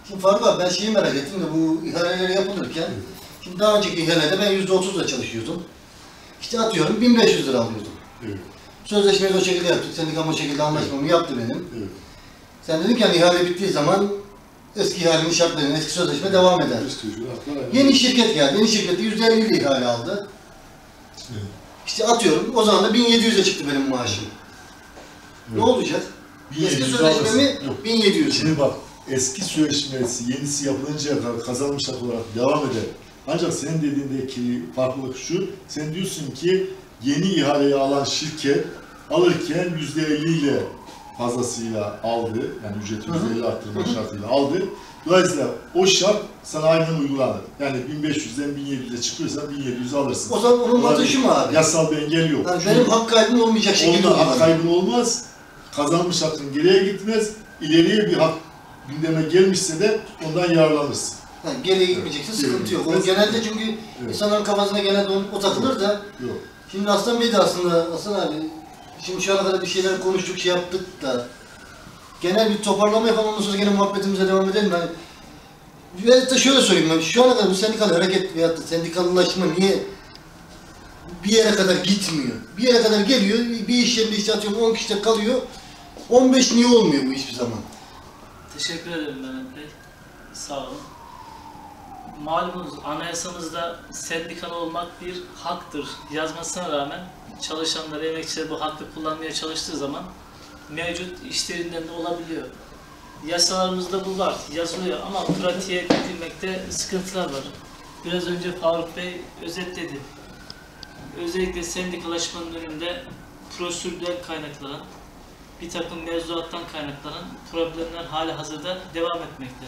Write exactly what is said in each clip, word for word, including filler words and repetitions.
Şimdi Faruk abi ben şeyi merak ettim de bu ihaleler yapılırken, şimdi daha önceki ihalede ben yüzde otuzla çalışıyordum. İşte atıyorum bin beş yüz lira alıyordum. Evet. Sözleşmeyi o şekilde yaptık, sendikam o şekilde anlaşmamı yaptı benim. Evet. Sen dedin ki hani ihale bittiği zaman eski ihalenin şartlarıyla eski sözleşme devam eder. Yeni şirket geldi, yeni şirkette yüzde elli ile ihale aldı. Evet. İşte atıyorum, o zaman da bin yedi yüze çıktı benim maaşım. Evet. Ne olacak? Eski sözleşme mi? bin yedi yüz. Şimdi bak, eski sözleşmesi yenisi yapılıncaya kadar kazanmış hak olarak devam eder. Ancak senin dediğindeki farklılık şu, sen diyorsun ki yeni ihaleyi alan şirket alırken yüzde elli ile fazlasıyla aldı, yani ücreti yüzde elli arttırma şartıyla aldı. Dolayısıyla o şart sana aynen uygulanır. Yani bin beş yüzden bin yedi yüze çıkıyorsa bin yedi yüze alırsın. O zaman onun mantığı şu mu abi? Yasal bir engel yok. Yani benim hak kaybım olmayacak şekilde onda hak kaybın olmaz, kazanmış hakkın geriye gitmez, ileriye bir hak gündeme gelmişse de ondan yararlanırsın. Yani geriye gitmeyeceksin, evet. Sıkıntı yok. O evet. Genelde çünkü evet. insanların kafasına genelde o takılır da. Yok. Şimdi Aslan Bey de aslında, Aslan abi, şimdi şu ana kadar bir şeyler konuştuk, şey yaptık da genel bir toparlama yapalım, ondan sonra gene muhabbetimize devam edelim. Yani, veyahut da şöyle söyleyeyim ben, şu ana kadar bu sendikal hareket veyahut da sendikallaşma niye bir yere kadar gitmiyor? Bir yere kadar geliyor, bir iş yerinde işte atıyorum on kişide kalıyor, on beş niye olmuyor bu hiçbir zaman? Teşekkür ederim Mehmet Bey. Sağ olun. Malumunuz anayasamızda sendikalı olmak bir haktır yazmasına rağmen çalışanlar, emekçiler bu hakkı kullanmaya çalıştığı zaman mevcut işlerinden de olabiliyor. Yasalarımızda bu var, yazılıyor ama pratiğe dökülmekte sıkıntılar var. Biraz önce Faruk Bey özetledi. Özellikle sendikalaşmanın önünde prosedürden kaynaklanan, bir takım mevzuattan kaynaklanan problemler hali hazırda devam etmekte.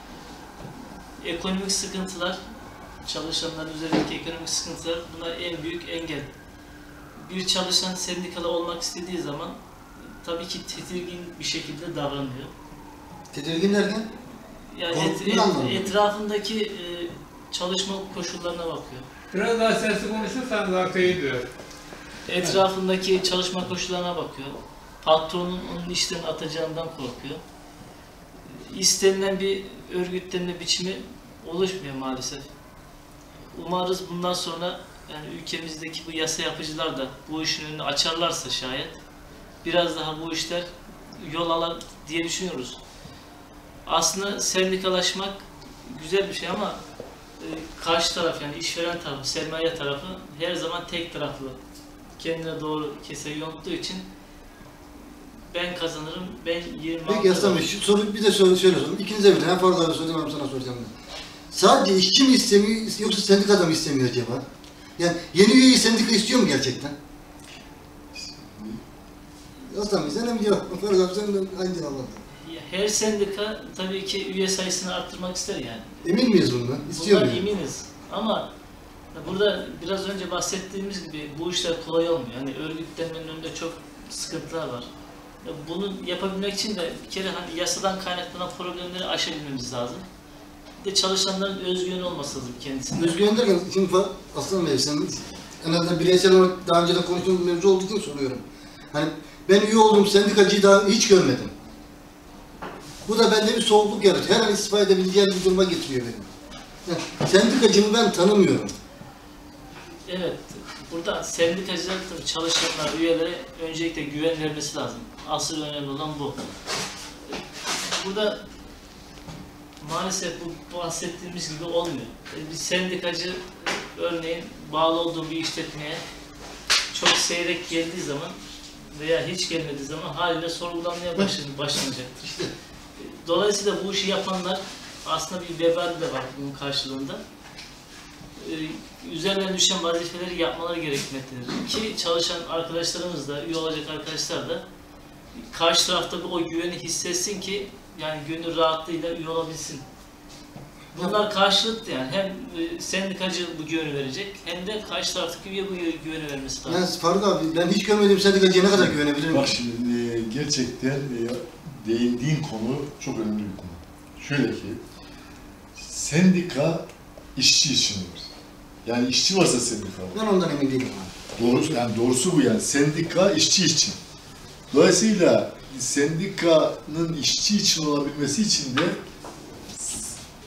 Ekonomik sıkıntılar, çalışanların üzerindeki ekonomik sıkıntılar buna en büyük engel. Bir çalışan sendikalı olmak istediği zaman tabii ki tedirgin bir şekilde davranıyor. Tedirgin derken? Yani et, et, etrafındaki e, çalışma koşullarına bakıyor. Biraz daha sesli konuşursan daha iyi diyor. Etrafındaki evet. çalışma koşullarına bakıyor. Patronun onun işlerini atacağından korkuyor. İstenilen bir örgütlenme biçimi oluşmuyor maalesef. Umarız bundan sonra yani ülkemizdeki bu yasa yapıcılar da bu işin önünü açarlarsa şayet biraz daha bu işler yol alır diye düşünüyoruz. Aslında sendikalaşmak güzel bir şey ama e, karşı taraf yani işveren tarafı, sermaye tarafı her zaman tek taraflı. Kendine doğru keseyi yonttuğu için ben kazanırım, ben yirmi altı... Peki Aslan Bey, şu soruyu bir de şöyle sorayım. İkinize bir tane Faruk abi soracağım, abi sana soracağım. Sadece işçi mi istemiyor, yoksa sendikada mı istemiyor acaba? Yani yeni üyeyi sendika istiyor mu gerçekten? Aslan Bey, sen de mi cevap? Faruk abi, sen de aynı cevap aldın. Her sendika tabii ki üye sayısını arttırmak ister yani. Emin miyiz bundan? İstiyor Bundan eminiz. Ama burada biraz önce bahsettiğimiz gibi bu işler kolay olmuyor. Yani örgütlenmenin önünde çok sıkıntılar var. Bunu yapabilmek için de bir kere hani yasadan kaynaklanan problemleri aşabilmemiz lazım. Bir de çalışanların özgüveni olması lazım kendisinde. Özgüven derken, şimdi Aslan Bey, sen en azından bireysel olarak daha önce de konuştuğumuz mevzu olduğu için soruyorum. Hani ben üye olduğum sendikacıyı daha hiç görmedim. Bu da bende bir soğukluk yaratıyor. Her an istifa edebileceğim bir duruma getiriyor benim. Yani, sendikacımı ben tanımıyorum. Evet, burada sendikacılar çalışanlar, üyelere öncelikle güven vermesi lazım. Asıl önemli olan bu. Burada maalesef bu bahsettiğimiz gibi olmuyor. Bir sendikacı örneğin bağlı olduğu bir işletmeye çok seyrek geldiği zaman veya hiç gelmediği zaman haliyle sorgulanmaya başlanacaktır. İşte. Dolayısıyla bu işi yapanlar aslında bir vebal de var bunun karşılığında. Ee, üzerlerine düşen vazifeleri yapmaları gerekmektedir. Ki çalışan arkadaşlarımız da, üye olacak arkadaşlar da karşı tarafta o güveni hissetsin ki yani gönül rahatlığıyla üye olabilsin. Bunlar karşılıklı yani. Hem sendikacı bu güveni verecek hem de karşı taraftaki üye bu güveni vermesi lazım. Yani Faruk abi, ben hiç görmediğim sendikacıya ne kadar güvenebilirim? Bak şimdi gerçekten değindiğin konu çok önemli bir konu. Şöyle ki, sendika işçi için var. Yani işçi varsa sendika var. Ben ondan emin değilim abi. Doğrusu, yani doğrusu bu yani. Sendika işçi için. Dolayısıyla sendikanın işçi için olabilmesi için de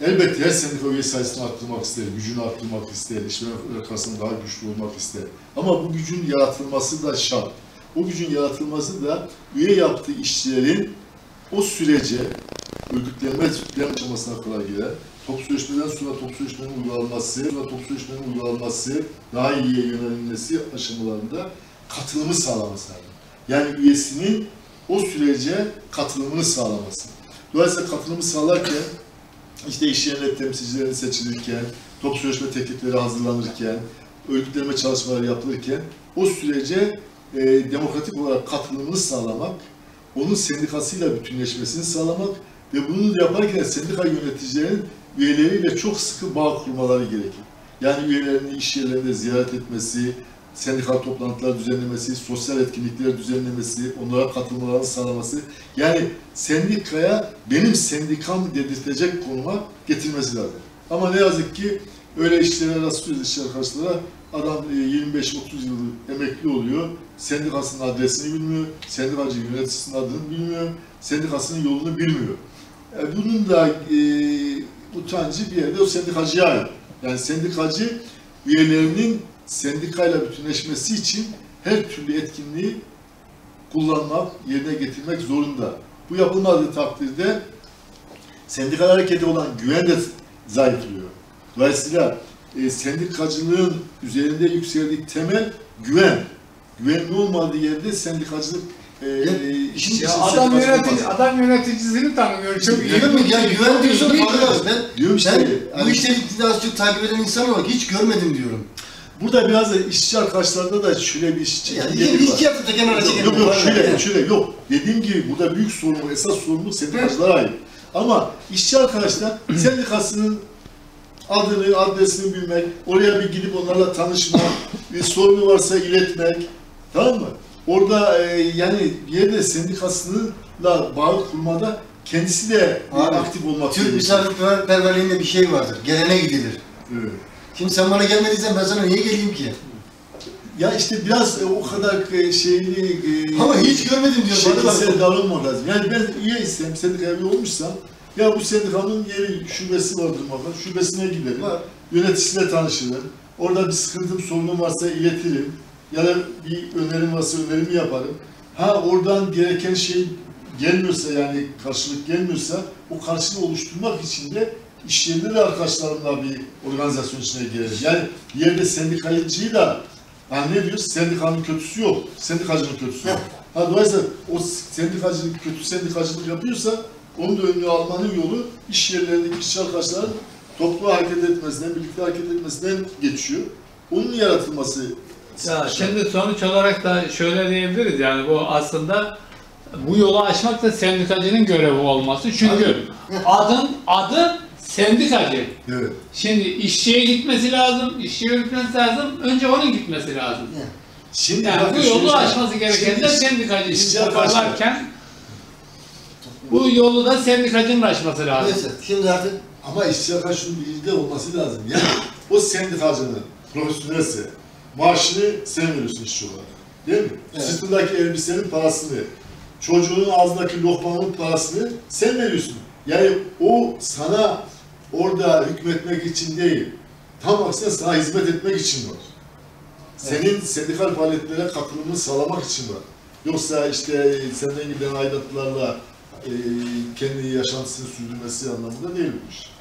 Elbette her sendika üye sayısını arttırmak ister, gücünü arttırmak ister, işveren arasında daha güçlü olmak ister. Ama bu gücün yaratılması da şart. O gücün yaratılması da üye yaptığı işçilerin o sürece örgütlenme, örgütlenme aşamasına kadar gider. Toplu sözleşmeden sonra toplu sözleşmenin uygulanması, sonra toplu sözleşmenin uygulanması, daha iyiye yönelilmesi aşamalarında katılımı sağlaması lazım. Yani üyesinin o sürece katılımını sağlaması. Dolayısıyla katılımı sağlarken, işte iş yerine temsilcilerin seçilirken, toplu sözleşme teklifleri hazırlanırken, örgütlenme çalışmaları yapılırken o sürece e, demokratik olarak katılımını sağlamak, onun sendikasıyla bütünleşmesini sağlamak ve bunu yaparken sendika yöneticilerin üyeleriyle çok sıkı bağ kurmaları gerekir. Yani üyelerini iş yerlerinde ziyaret etmesi, sendikal toplantılar düzenlemesi, sosyal etkinlikler düzenlemesi, onlara katılmalarını sağlaması, yani sendikaya benim sendikam dedirtecek konuma getirmesi lazım. Ama ne yazık ki öyle işlere rastlıyoruz işçi arkadaşlara, adam yirmi beş otuz yıl emekli oluyor, sendikasının adresini bilmiyor, sendikacı yöneticisinin adını bilmiyor, sendikasının yolunu bilmiyor. Yani bunun da e, utancı bir yerde o sendikacıya ait. Yani sendikacı üyelerinin sendikayla bütünleşmesi için her türlü etkinliği kullanmak, yerine getirmek zorunda. Bu yapılmadığı takdirde sendikal harekete olan güven de zayıflıyor. Dolayısıyla e, sendikacılığın üzerinde yükseldiği temel güven. Güvenli olmadığı yerde sendikacılık e, e, işin Ya adam yönetici, adam yöneticisini tanımıyor. Çok iyi. Değil mi? Ya güven diyorsun Faruk. Ben, diyorum işte, ben hani, bu işleri az çok takip eden insan olarak hiç görmedim diyorum. burada biraz da işçi arkadaşlarda da şöyle bir işçi Yani geliyor. işçi yaptı da kenara çekelim. Yok yok şöyle, şöyle yok. Dediğim gibi burada büyük sorumluluk, esas sorumluluk sendikacılara ait. Ama işçi arkadaşlar sendikasının adını, adresini bilmek, oraya bir gidip onlarla tanışmak, bir sorunu varsa iletmek, tamam mı? Orada e, yani bir yerde sendikasıyla bağ kurmada kendisi de Abi, aktif olmak Türk gerekiyor. misafirperverliğinde bir şey vardır. Gelene gidilir. Evet. Şimdi sen bana gelmediysen ben sana niye geleyim ki? Ya işte biraz e, o kadar e, şeyli... E, Ama hiç görmedim diyor. şekilsel davranmamak lazım. Yani ben üye istem, sendikaya üye olmuşsam, ya bu sendikanın yeri, şubesi vardır muhakkak, şubesine giderim, Var. yöneticisiyle tanışırım, orada bir sıkıntım, sorunum varsa iletirim, ya da bir önerim varsa önerimi yaparım. Ha oradan gereken şey gelmiyorsa, yani karşılık gelmiyorsa, o karşılığı oluşturmak için de iş yerinde de arkadaşlarımla bir organizasyon içine girerim. Yani bir yerde sendikacıyı da, yani ne diyoruz? Sendikanın kötüsü yok, sendikacının kötüsü yok. Ha, dolayısıyla o sendikacılık, kötü sendikacılık yapıyorsa, onun da önünü almanın yolu iş yerlerindeki işçi arkadaşların toplu hareket etmesinden, birlikte hareket etmesinden geçiyor. Onun yaratılması. Ya şimdi sonuç olarak da şöyle diyebiliriz, yani bu aslında bu yolu aşmak da sendikacının görevi olması. Çünkü adın adı sendikacı. Evet. Şimdi işçiye gitmesi lazım, işçiye gitmesi lazım, önce onun gitmesi lazım. Şimdi Yani bakın bu yolu şöyle- aşması gereken Şimdi de iş- sendikacı. işçi Şimdi arkadaşlar- toparlarken bu yolu da sendikacının aşması lazım. Neyse şimdi artık Ama işçi arkadaşının bilgide olması lazım. Yani o sendikacının profesyonelse maaşını sen veriyorsun işçi olarak. Değil mi? Evet. Sırtındaki elbisenin parasını, çocuğunun ağzındaki lokmanın parasını sen veriyorsun. Yani o sana orada hükmetmek için değil, tam aksine sana hizmet etmek için var. Senin sendikal faaliyetlere katılımını sağlamak için var. Yoksa işte senden giden aidatlarla e, kendi yaşantısını sürdürmesi anlamında değil bu iş.